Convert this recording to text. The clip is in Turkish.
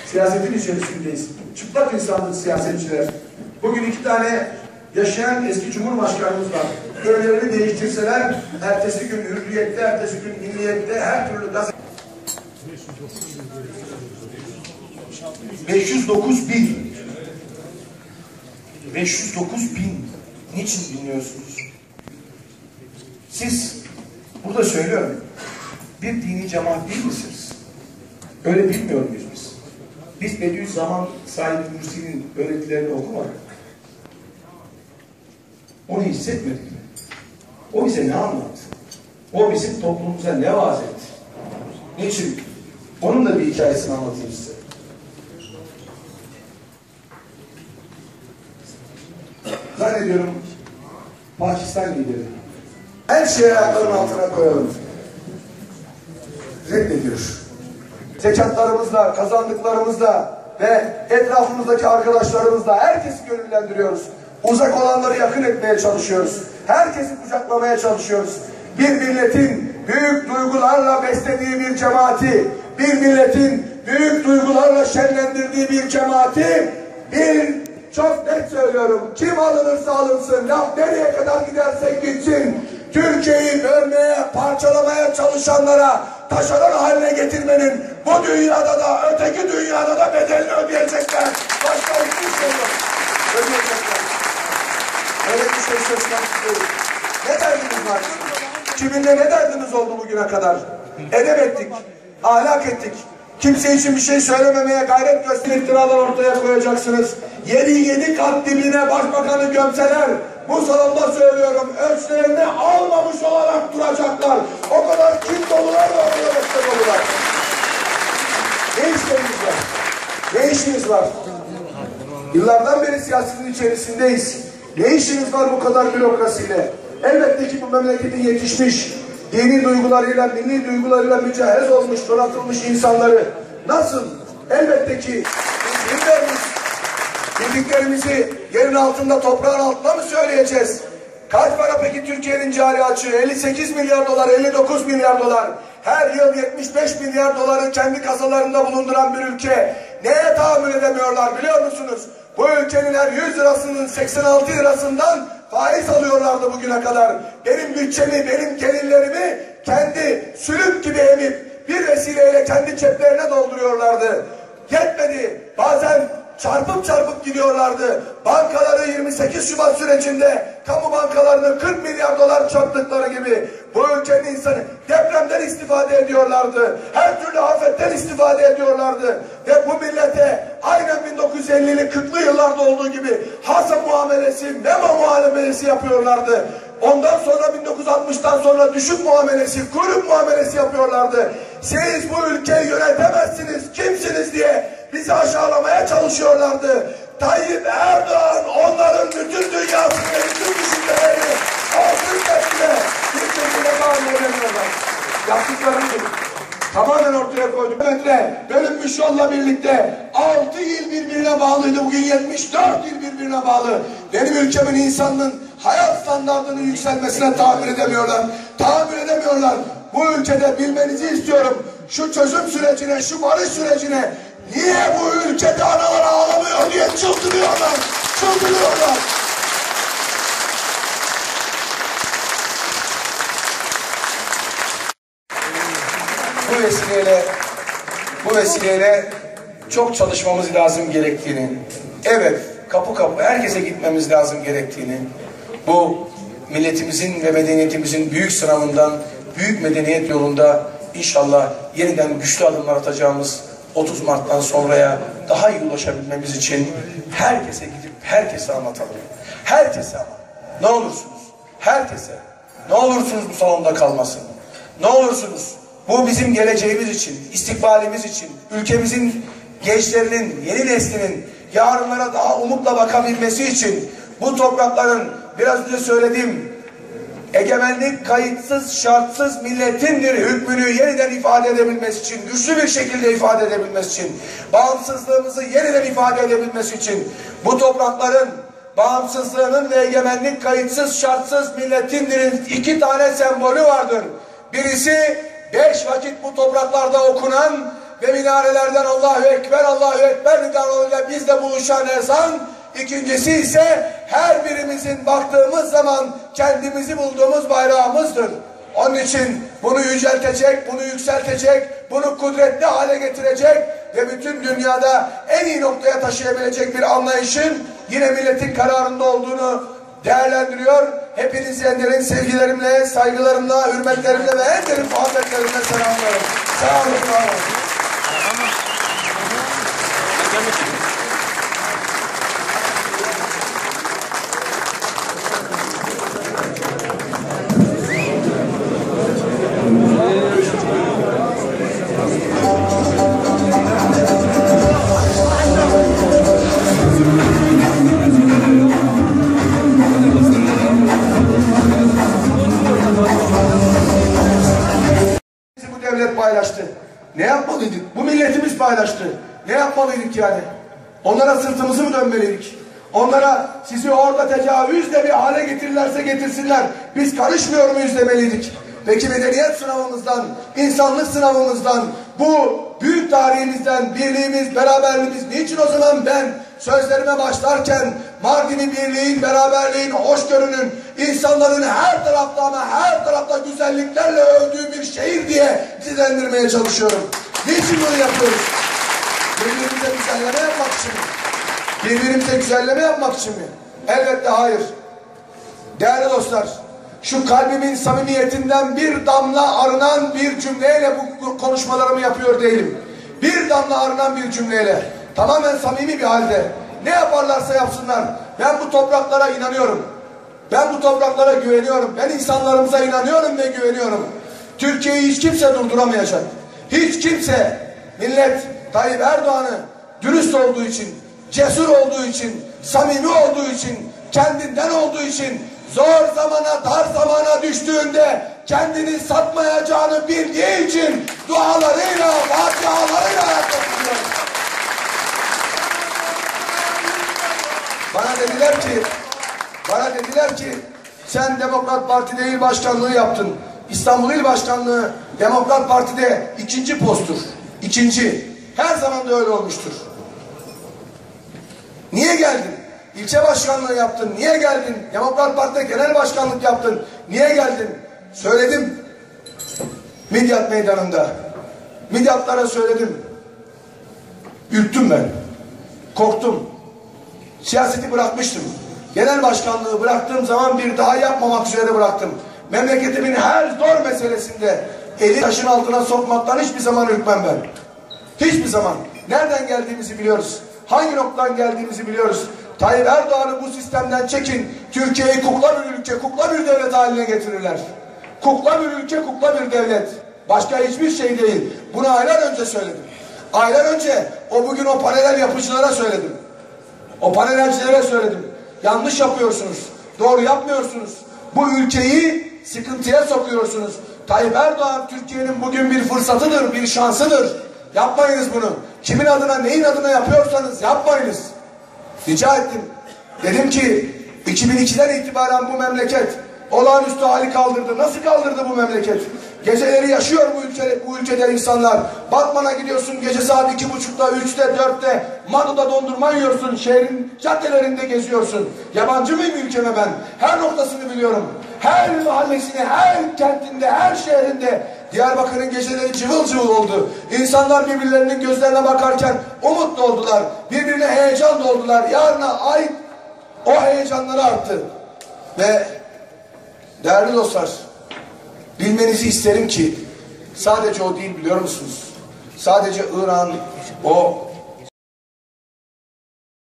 Siyasetin içerisindeyiz. Çıplak insanlık siyasetçiler. Bugün 2 tane yaşayan eski Cumhurbaşkanımız var. Görevlerini değiştirseler, ertesi gün hürriyette, ertesi gün milliyette, her türlü gazete... 509.000. 509.000. Niçin dinliyorsunuz? Siz, burada söylüyorum, bir dini cemaat değil misiniz? Öyle bilmiyor muyuz biz? Biz Bediüzzaman Said Nursi'nin öğretilerini okumadık. Onu hissetmedik mi? O bize ne anlattı? O bizim toplumumuza ne vaaz etti? Niçin? Onun da bir hikayesini anlatayım size. Zannediyorum Pakistan lideri. Her şeyi ayaklarının altına koyalım. Reddediyor. Zekatlarımızla, kazandıklarımızla ve etrafımızdaki arkadaşlarımızla herkesi gönüllendiriyoruz. Uzak olanları yakın etmeye çalışıyoruz. Herkesi kucaklamaya çalışıyoruz. Bir milletin büyük duygularla beslediği bir cemaati, bir milletin büyük duygularla şenlendirdiği bir cemaati, çok net söylüyorum, kim alınırsa alınsın, laf nereye kadar giderse gitsin, Türkiye'yi bölmeye, parçalamaya çalışanlara taşeron haline getirmenin bu dünyada da öteki dünyada da bedelini ödeyecekler. Başka hiçbir şey yok. Ödeyecekler. Öyle bir şey söz konusu değil. Ne derdiniz var? Kiminle ne derdiniz oldu bugüne kadar? Edep ettik, ahlak ettik. Kimse için bir şey söylememeye gayret gösterip iftiralar ortaya koyacaksınız. 7 kat dibine başbakanı gömseler, bu salonda söylüyorum, ölçülerini almamış olarak duracaklar. O kadar kim dolular ve oraya dolular. Ne işlerimiz var? Ne işimiz var? Yıllardan beri siyasetin içerisindeyiz. Ne işimiz var bu kadar bürokrasiyle? Elbette ki bu memleketin yetişmiş, dini duygularıyla, milli duygularıyla mücahhez olmuş, donatılmış insanları nasıl? Elbette ki bildiklerimizi yerin altında, toprağın altında mı söyleyeceğiz? Kaç para peki Türkiye'nin cari açığı? 58 milyar dolar, 59 milyar dolar. Her yıl 75 milyar doları kendi kasalarında bulunduran bir ülke. Neye tahammül edemiyorlar biliyor musunuz? Bu ülkenin her 100 lirasının 86 lirasından faiz alıyorlardı bugüne kadar. Benim bütçemi, benim gelirlerimi kendi sülük gibi emip bir vesileyle kendi ceplerine dolduruyorlardı. Yetmedi. Bazen çarpıp gidiyorlardı. Bankaları 28 Şubat sürecinde kamu bankalarının 40 milyar dolar çarptıkları gibi bu ülkenin insanı depremden istifade ediyorlardı. Her türlü afetten istifade ediyorlardı. Ve bu millete aynen 1950'li 40'lı yıllarda olduğu gibi hasa muamelesi, memo muamelesi yapıyorlardı. Ondan sonra 1960'tan sonra düşük muamelesi, kuyruk muamelesi yapıyorlardı. Siz bu ülkeyi yönetemezsiniz, kimsiniz diye bizi aşağılamaya çalışıyorlardı. Tayyip Erdoğan onların bütün dünyasını, bütün düşüncelerini altın tepkide bir şekilde bağlı edemiyorlar. Yaptıklarını tamamen ortaya koyduk. Bölünmüş yolla birlikte 6 il birbirine bağlıydı. Bugün 74 il birbirine bağlı. Benim ülkemin insanının hayat standartının yükselmesine tahammül edemiyorlar. Tahammül edemiyorlar. Bu ülkede bilmenizi istiyorum. Şu çözüm sürecine, şu barış sürecine niye bu ülkede analar ağlamıyor diye çıldırıyorlar. Çıldırıyorlar. Bu vesileyle çok çalışmamız lazım gerektiğini, evet kapı kapı herkese gitmemiz lazım gerektiğini, bu milletimizin ve medeniyetimizin büyük sınavından, büyük medeniyet yolunda inşallah yeniden güçlü adımlar atacağımız 30 Mart'tan sonraya daha iyi ulaşabilmemiz için herkese gidip herkese anlatalım. Herkese ama. Ne olursunuz. Herkese. Ne olursunuz bu salonda kalmasın. Ne olursunuz. Bu bizim geleceğimiz için, istikbalimiz için, ülkemizin gençlerinin, yeni neslinin yarınlara daha umutla bakabilmesi için bu toprakların biraz önce söylediğim egemenlik kayıtsız, şartsız milletindir hükmünü yeniden ifade edebilmesi için, güçlü bir şekilde ifade edebilmesi için, bağımsızlığımızı yeniden ifade edebilmesi için bu toprakların bağımsızlığının ve egemenlik kayıtsız, şartsız milletindirin 2 tane sembolü vardır. Birisi 5 vakit bu topraklarda okunan ve minarelerden Allahu Ekber, Allahu Ekber nidalarıyla bizle buluşan ezan. İkincisi ise her birimizin baktığımız zaman kendimizi bulduğumuz bayrağımızdır. Onun için bunu yüceltecek, bunu yükseltecek, bunu kudretli hale getirecek ve bütün dünyada en iyi noktaya taşıyabilecek bir anlayışın yine milletin kararında olduğunu değerlendiriyor. Hepinizi en derin sevgilerimle, saygılarımla, hürmetlerimle ve en derin muhabbetlerimle selamlıyorum. Sağ olun, var olun. Bu devlet paylaştı. Ne yapmalıydık? Bu milletimiz paylaştı. Ne yapmalıydık yani? Onlara sırtımızı mı dönmeliydik? Onlara sizi orada tecavüzle bir hale getirirlerse getirsinler, biz karışmıyor muyuz demeliydik. Peki medeniyet sınavımızdan, insanlık sınavımızdan, bu büyük tarihimizden, birliğimiz, beraberliğimiz, niçin o zaman ben sözlerime başlarken Mardin'i birliğin, beraberliğin, hoşgörünün, insanların her tarafta ama her tarafta güzelliklerle övdüğü bir şehir diye dizendirmeye çalışıyorum. Niçin bunu yapıyoruz? Birbirimize güzelleme yapmak için mi? Birbirimize güzelleme yapmak için mi? Elbette hayır. Değerli dostlar, şu kalbimin samimiyetinden bir damla arınan bir cümleyle bu konuşmalarımı yapıyor değilim. Bir damla arınan bir cümleyle, tamamen samimi bir halde, ne yaparlarsa yapsınlar, ben bu topraklara inanıyorum. Ben bu topraklara güveniyorum. Ben insanlarımıza inanıyorum ve güveniyorum. Türkiye'yi hiç kimse durduramayacak. Hiç kimse, millet Tayyip Erdoğan'ı dürüst olduğu için, cesur olduğu için, samimi olduğu için, kendinden olduğu için, zor zamana, dar zamana düştüğünde kendini satmayacağını bildiği için dualarıyla, fatihalarıyla ayakta tutuyor. Bana dediler ki sen Demokrat Parti'de il başkanlığı yaptın. İstanbul İl Başkanlığı Demokrat Parti'de ikinci posttur. İkinci. Her zaman da öyle olmuştur. Niye geldin? İlçe başkanlığı yaptın. Niye geldin? Demokrat Parti'de genel başkanlık yaptın. Niye geldin? Söyledim. Midyat meydanında. Midyatlara söyledim. Ürktüm ben. Korktum. Siyaseti bırakmıştım. Genel başkanlığı bıraktığım zaman bir daha yapmamak üzere bıraktım. Memleketimin her zor meselesinde eli taşın altına sokmaktan hiçbir zaman ürkmem ben. Hiçbir zaman. Nereden geldiğimizi biliyoruz. Hangi noktadan geldiğimizi biliyoruz. Tayyip Erdoğan'ı bu sistemden çekin. Türkiye'yi kukla bir ülke, kukla bir devlet haline getirirler. Kukla bir ülke, kukla bir devlet. Başka hiçbir şey değil. Bunu aylar önce söyledim. Aylar önce bugün o paneler yapıcılara söyledim. O panelcilere söyledim. Yanlış yapıyorsunuz. Doğru yapmıyorsunuz. Bu ülkeyi sıkıntıya sokuyorsunuz. Tayyip Erdoğan Türkiye'nin bugün bir fırsatıdır, bir şansıdır. Yapmayınız bunu. Kimin adına, neyin adına yapıyorsanız yapmayınız. Rica ettim. Dedim ki 2002'den itibaren bu memleket olağanüstü hali kaldırdı. Nasıl kaldırdı bu memleket? Geceleri yaşıyor bu ülkede insanlar. Batman'a gidiyorsun gece saat 2.30'da, 3'te, 4'te Mado'da dondurma yiyorsun. Şehrin caddelerinde geziyorsun. Yabancı mıyım ülkeme ben? Her noktasını biliyorum. Her mahallesini, her kentinde, her şehrinde. Diyarbakır'ın geceleri cıvıl cıvıl oldu. İnsanlar birbirlerinin gözlerine bakarken umut doldular. Birbirine heyecan doldular. Yarına ait o heyecanları arttı. Ve değerli dostlar, bilmenizi isterim ki sadece o değil biliyor musunuz? Sadece İran, o